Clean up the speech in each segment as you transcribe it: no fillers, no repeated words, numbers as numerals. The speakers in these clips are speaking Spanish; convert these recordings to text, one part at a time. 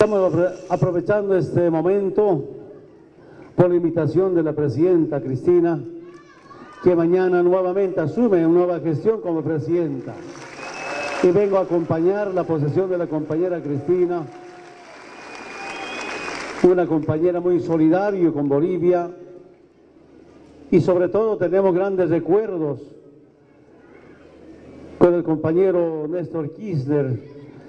Estamos aprovechando este momento por la invitación de la presidenta Cristina, que mañana nuevamente asume una nueva gestión como presidenta. Y vengo a acompañar la posesión de la compañera Cristina, una compañera muy solidaria con Bolivia, y sobre todo tenemos grandes recuerdos con el compañero Néstor Kirchner.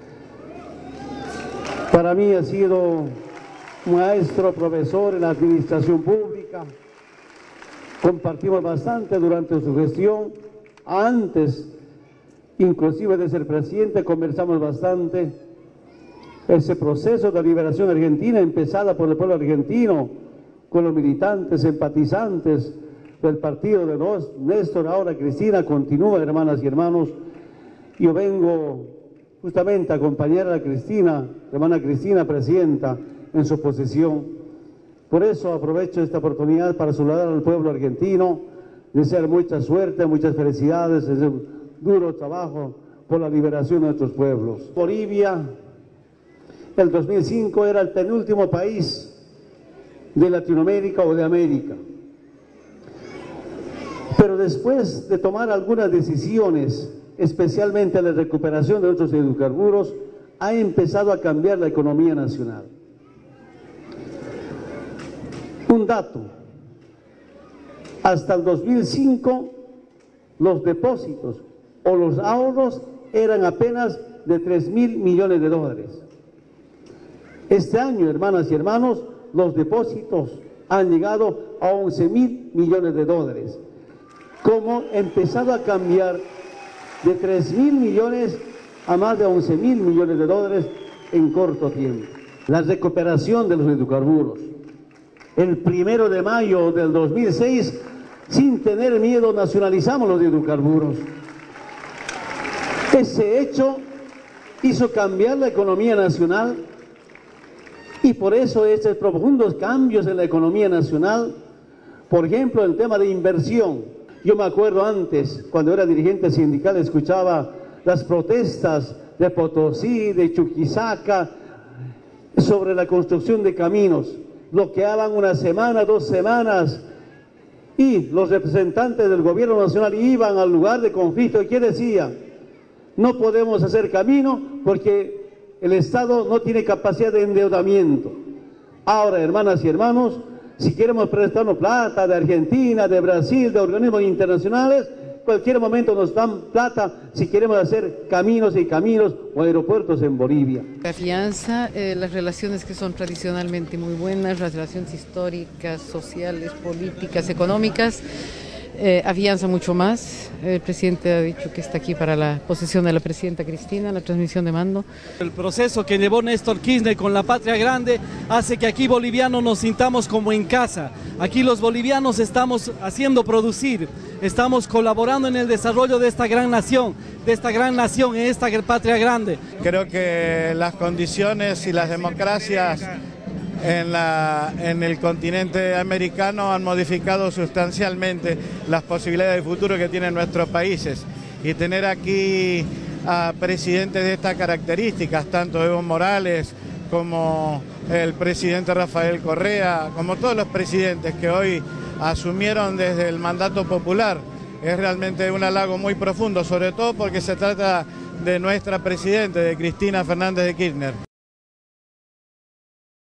Para mí ha sido maestro, profesor en la administración pública. Compartimos bastante durante su gestión. Antes, inclusive de ser presidente, conversamos bastante. Ese proceso de liberación argentina, empezada por el pueblo argentino, con los militantes, empatizantes del partido de Néstor, ahora Cristina, continúa, hermanas y hermanos. Yo vengo justamente a acompañar a Cristina, hermana Cristina, presidenta, en su posición. Por eso aprovecho esta oportunidad para saludar al pueblo argentino, desear mucha suerte, muchas felicidades, es un duro trabajo por la liberación de nuestros pueblos. Bolivia, el 2005 era el penúltimo país de Latinoamérica o de América. Pero después de tomar algunas decisiones, especialmente la recuperación de nuestros hidrocarburos, ha empezado a cambiar la economía nacional. Un dato: hasta el 2005 los depósitos o los ahorros eran apenas de 3.000 millones de dólares. Este año, hermanas y hermanos, los depósitos han llegado a 11.000 millones de dólares. ¿Cómo ha empezado a cambiar de 3.000 millones a más de 11.000 millones de dólares en corto tiempo? La recuperación de los hidrocarburos. El 1 de mayo del 2006, sin tener miedo, nacionalizamos los hidrocarburos. Ese hecho hizo cambiar la economía nacional, y por eso estos profundos cambios en la economía nacional, por ejemplo, el tema de inversión. Yo me acuerdo antes, cuando era dirigente sindical, escuchaba las protestas de Potosí, de Chuquisaca, sobre la construcción de caminos. Bloqueaban una semana, 2 semanas, y los representantes del gobierno nacional iban al lugar de conflicto. ¿Y qué decía? No podemos hacer camino porque el Estado no tiene capacidad de endeudamiento. Ahora, hermanas y hermanos, si queremos prestarnos plata de Argentina, de Brasil, de organismos internacionales, cualquier momento nos dan plata si queremos hacer caminos y caminos o aeropuertos en Bolivia. Afianza las relaciones que son tradicionalmente muy buenas, las relaciones históricas, sociales, políticas, económicas. Afianza mucho más. El presidente ha dicho que está aquí para la posesión de la presidenta Cristina, la transmisión de mando. El proceso que llevó Néstor Kirchner con la Patria Grande hace que aquí bolivianos nos sintamos como en casa. Aquí los bolivianos estamos haciendo producir, estamos colaborando en el desarrollo de esta gran nación, en esta Patria Grande. Creo que las condiciones y las democracias en el continente americano han modificado sustancialmente las posibilidades de futuro que tienen nuestros países, y tener aquí a presidentes de estas características, tanto Evo Morales como el presidente Rafael Correa, como todos los presidentes que hoy asumieron desde el mandato popular, es realmente un halago muy profundo, sobre todo porque se trata de nuestra presidenta, de Cristina Fernández de Kirchner.